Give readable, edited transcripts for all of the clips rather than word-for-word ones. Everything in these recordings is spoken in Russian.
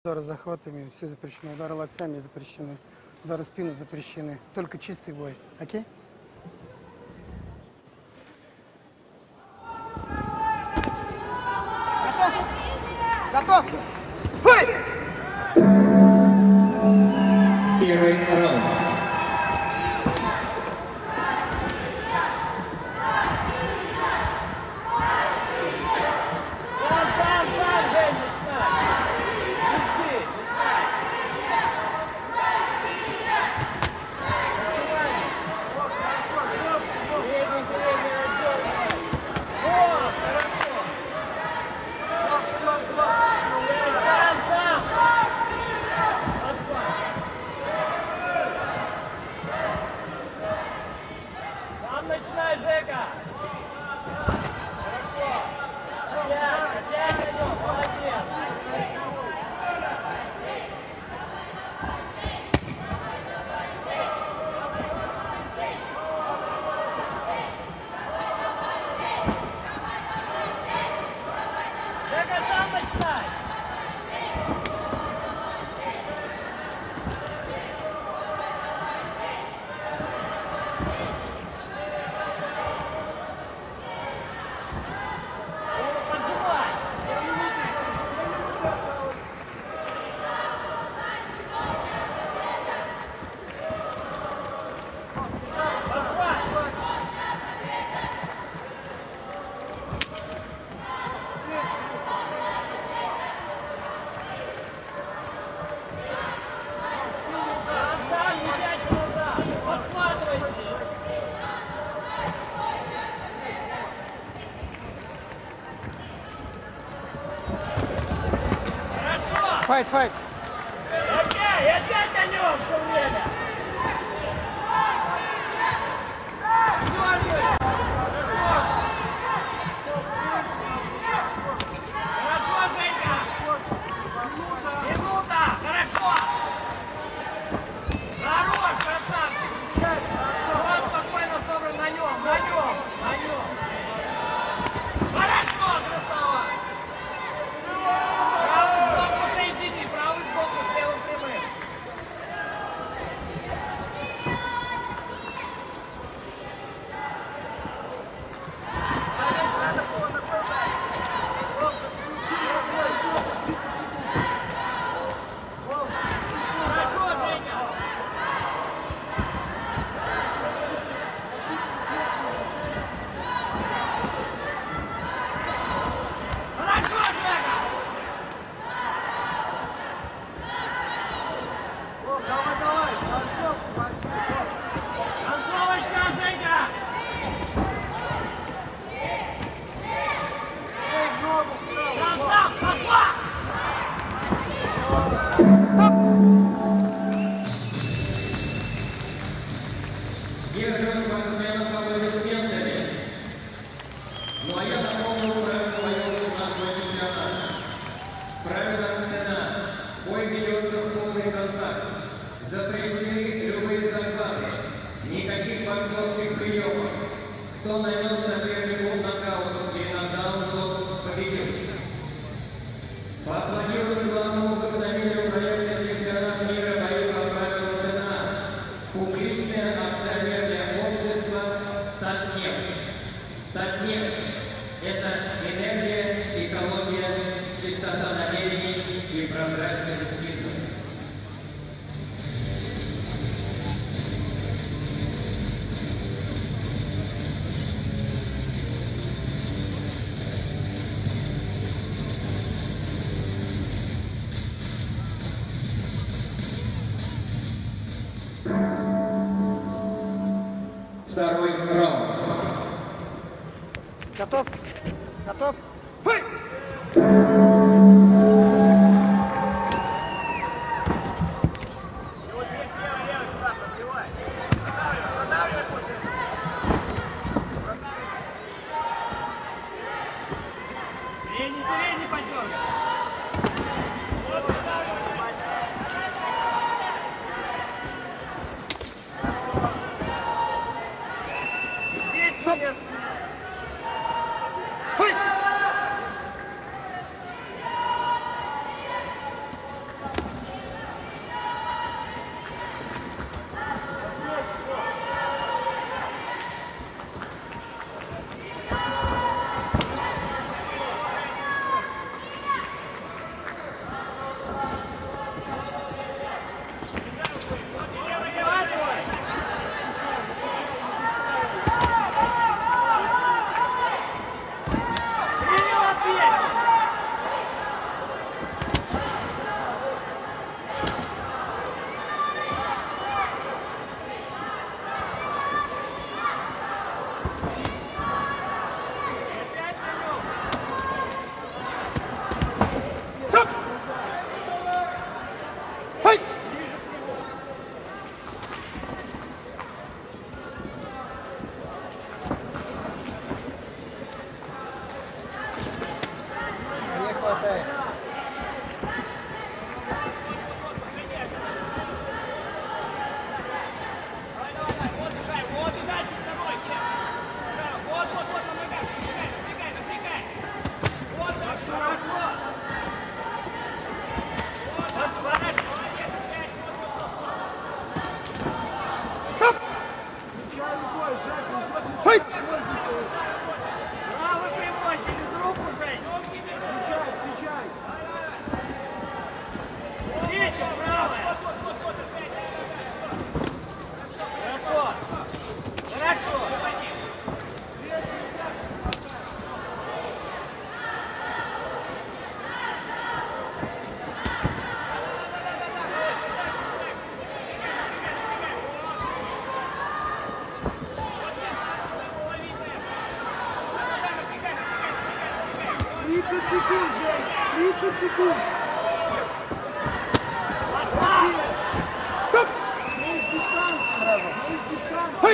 Удары захватами все запрещены, удары локтями запрещены, удары в спину запрещены. Только чистый бой. Окей? Готов? Готов? Файт! Первый раунд. Начинай, Жека! Хорошо! Опять идем, молодец! Жека, сам начинай! Файт, файт! Опять на нем все время! Хорошо, Женька! Минута! Хорошо! Хорош, красавчик! Все спокойно собран на нем, на нем, на нем! Хорошо, красава! Правый сбоку соедини, правый сбоку с левым прямым. Хорошо, Женя! Хорошо, Жека! Концовочка, Женя! Сам, пошла! Держу спортсменов аплодисментами. Ну а я напомню правила нашего чемпионата. Правила ММА. Бой ведется в полный контакт. Запрещены любые захваты. Никаких борцовских приемов. Кто нанес сопернику нокаут или нокдаун, тот победил. Поаплодируем главному вдохновению проекта чемпионата мира боев по правилам ММА. Публичное акционерное общество «Татнефть». «Татнефть» – это энергия, экология, чистота намерений и прозрачность бизнеса. Второй раунд. Готов? Готов? Файт! Передний подергай. Здесь место. Файт! Стоп! Есть дистанция сразу. Есть дистанция. Файт!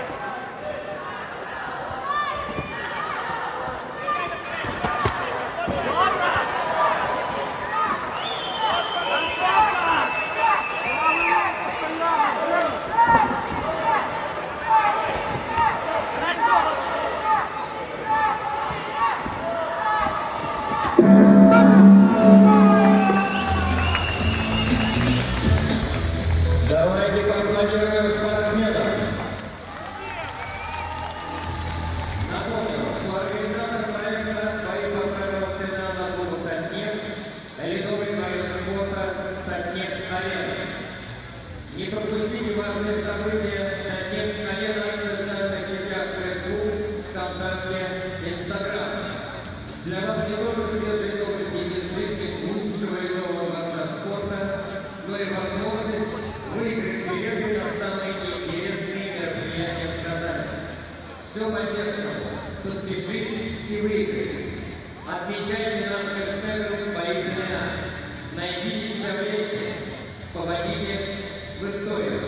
Давайте поаплодируем спортсменам. Напомню, что организатор проекта «Бои по правилам ТНА на клубу «Татнефть» ледовый боец спорта «Татнефть-Арена». Не пропустите важные события «Татнефть-Арена» в социальных сетях Facebook, ВКонтакте, Instagram. Для вас не только свежие новости из жизни лучшего ледового дворца спорта, но и возможность выиграть билеты на самые интересные мероприятия в Казани. Все по-честному. Подпишитесь и выиграйте. Отмечайте нас хэштегом «Бои ТНА». Найдите себя в ленте. Попадите в историю.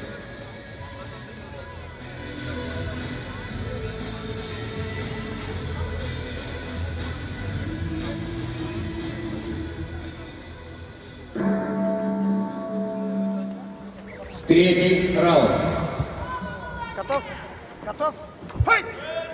Третий раунд. Готов? Готов? Файт!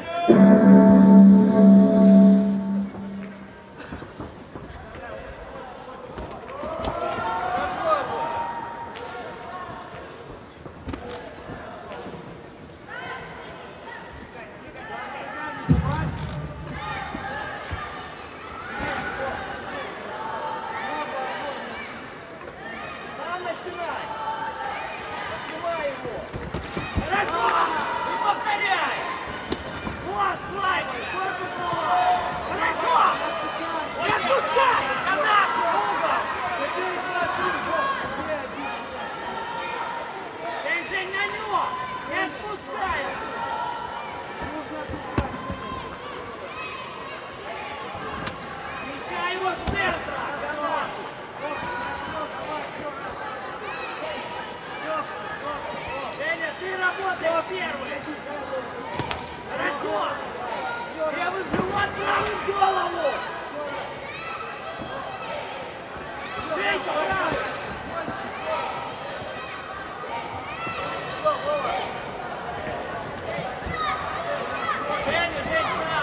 Сам начинай. Снимай его. Хорошо. И повторяй. Вот, слайдер. Корпус голову. Хорошо. Не отпускай. Канат. Угол. Жень на нем. Не отпускай. Смещай его с центра. Канат. Женя, ты работаешь первый. Хорошо. Левый в живот, правый в голову. Женька, правый. Женя, Жень, сам.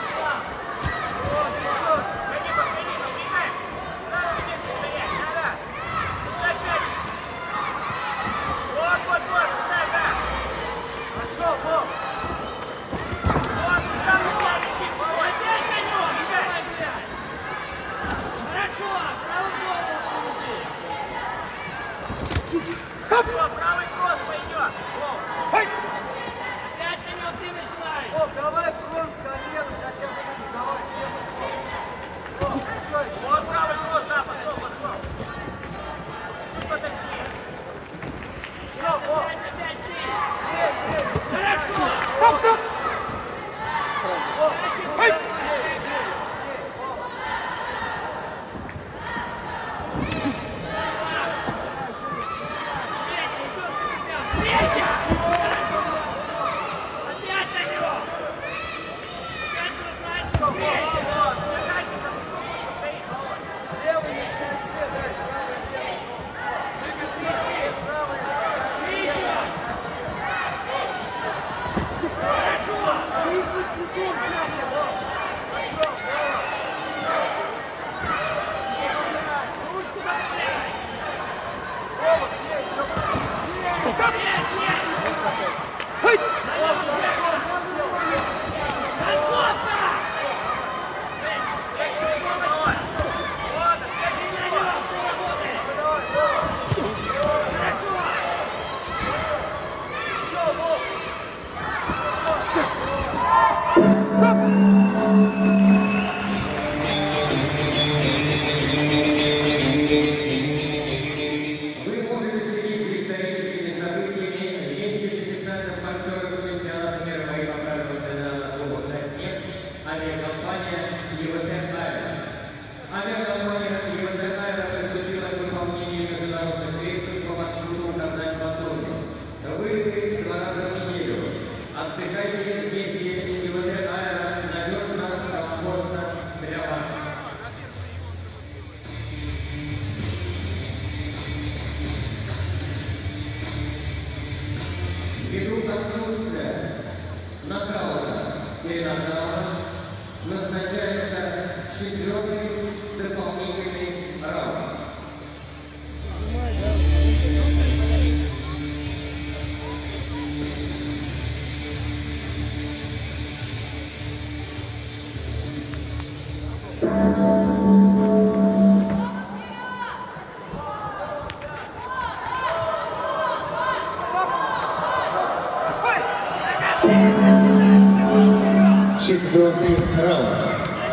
Ходи, подходи, подвигай. Надо всем стоять, надо. Вот, ставь, да. Пошел, вот. Вот, опять на нем, давай, блядь. Хорошо, правый голову скрути. Стоп! Все, правый кросс пойдет. Файт! Опять на нем ты начинаешь. Давай фронт, колено, хотя бы, давай, Вот правый кросс, да, пошел. Чуть подожди. Опять ты. Хорошо. Стоп! Файт! Встреча! 4-й раунд.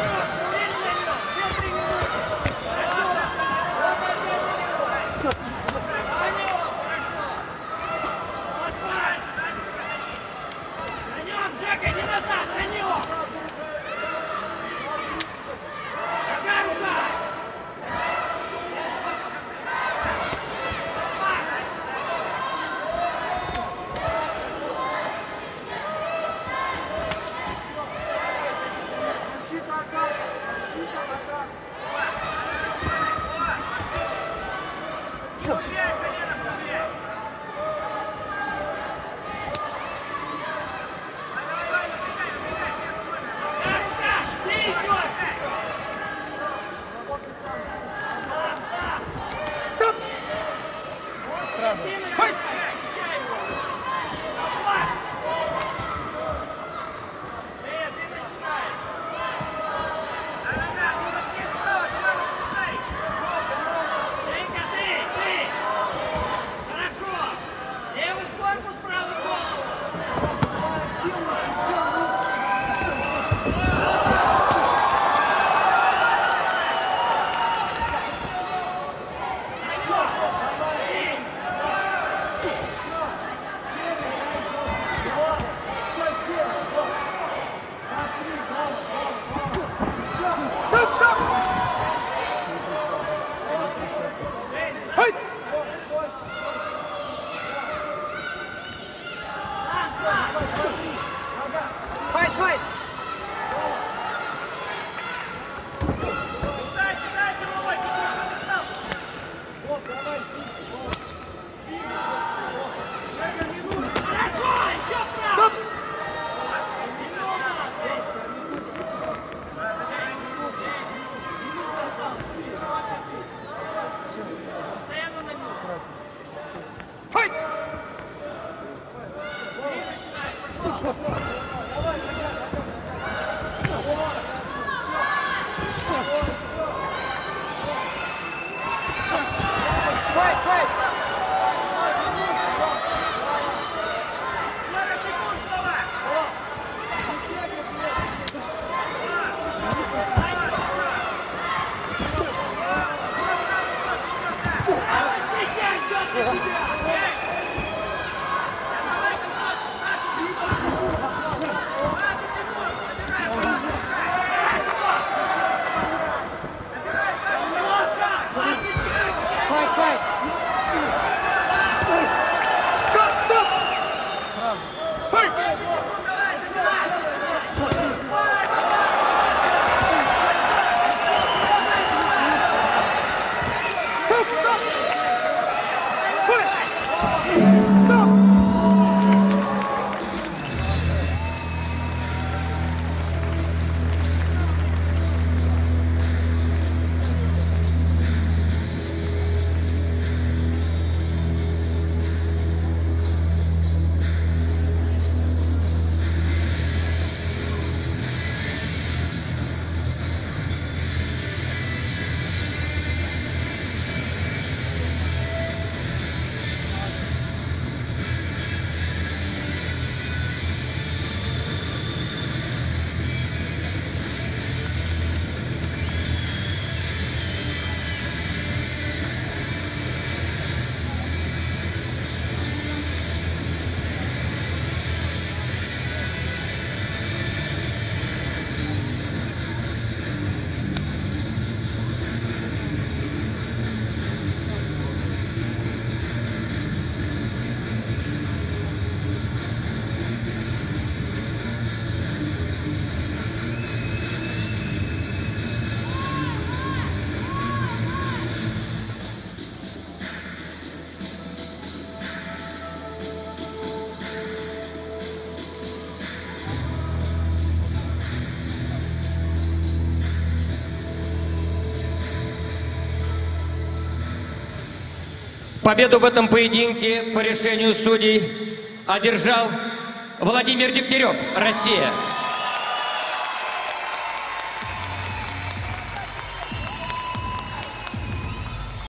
Победу в этом поединке по решению судей одержал Владимир Дегтярев, Россия.